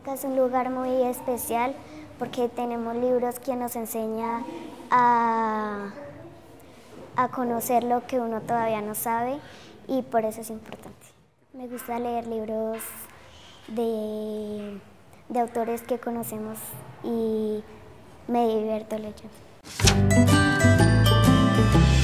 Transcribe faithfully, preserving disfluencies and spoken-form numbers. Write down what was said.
biblioteca es un lugar muy especial porque tenemos libros que nos enseñan a, a conocer lo que uno todavía no sabe y por eso es importante. Me gusta leer libros de, de autores que conocemos y me divierto leyendo.